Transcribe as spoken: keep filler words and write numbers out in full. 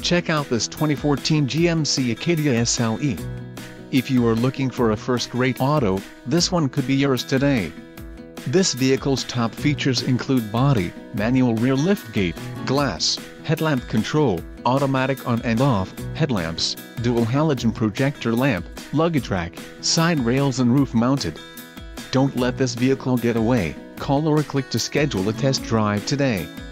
Check out this twenty fourteen G M C Acadia S L E. If you are looking for a first-rate auto, this one could be yours today. This vehicle's top features include body, manual rear liftgate, glass, headlamp control, automatic on and off, headlamps, dual halogen projector lamp, luggage rack, side rails and roof mounted. Don't let this vehicle get away. Call or click to schedule a test drive today.